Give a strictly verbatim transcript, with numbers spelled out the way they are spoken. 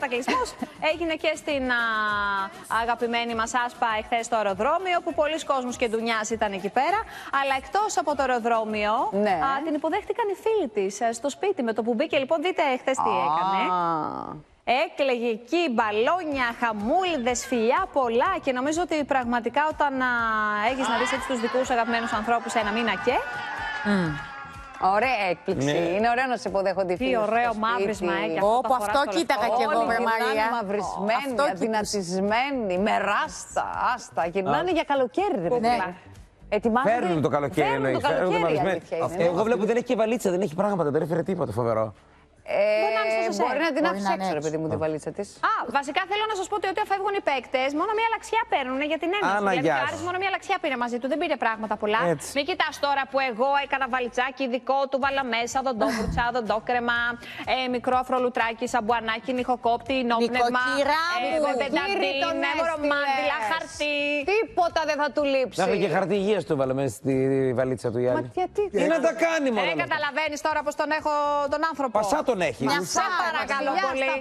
κατακλυσμός έγινε και στην α, αγαπημένη μας Άσπα εχθές στο αεροδρόμιο, που πολλοί κόσμος και ντουνιάς ήταν εκεί πέρα. Αλλά εκτός από το αεροδρόμιο, ναι. α, την υποδέχτηκαν οι φίλοι της στο σπίτι με το που μπήκε. Λοιπόν, δείτε χθες τι έκανε. Έκλαιγε εκεί, μπαλόνια, χαμούλιδες, φιλιά πολλά, και νομίζω ότι πραγματικά όταν α, έχεις να δεις έτσι τους δικούς αγαπημένους ανθρώπους ένα μήνα και... Mm. Ωραία έκπληξη. Ναι. Είναι ωραίο να σε υποδέχονται οι φίλοι. Τι ωραίο μαύρισμα έχει. Όπου αυτό κοίταγα κι εγώ, βρε Μαρία. Μαυρισμένοι, oh, αδυνατισμένοι, με ράστα, άστα. Γυρνάνε oh. για καλοκαίρι, ρε παιδί. Ετοιμάζονται... Φέρνουν το καλοκαίρι, Φέρνουν το καλοκαίρι. Εγώ βλέπω δεν έχει και βαλίτσα, δεν έχει πράγματα, δεν έφερε τίποτα φοβερό. Ε, μπορεί να την άφησε έξω, ρε παιδί μου, τη βαλίτσα της. Α, βασικά θέλω να σας πω ότι όταν φεύγουν οι παίκτες, μόνο μία λαξιά παίρνουν για την ένωση. Γιατί ο Άρης μόνο μία λαξιά πήρε μαζί του, δεν πήρε πράγματα πολλά. Έτσι. Μην κοιτάς τώρα που εγώ έκανα βαλιτσάκι δικό του, βάλα μέσα δοντόβουρτσα, δοντόκρεμα, ε, μικρό αφρολουτράκι, σαμπουανάκι, νυχοκόπτη, νόπνευμα. Μάντιλα, χαρτί. Τίποτα δεν θα του λείψει. Να έχει και χαρτί υγείας του βάλε μέσα στη βαλίτσα του Γιάννη. Τι να τα κάνει μόνο. Δεν καταλαβαίνεις τώρα πως τον έχω τον άνθρωπο. Πασά τον έχει. Μια παρακαλώ πολύ.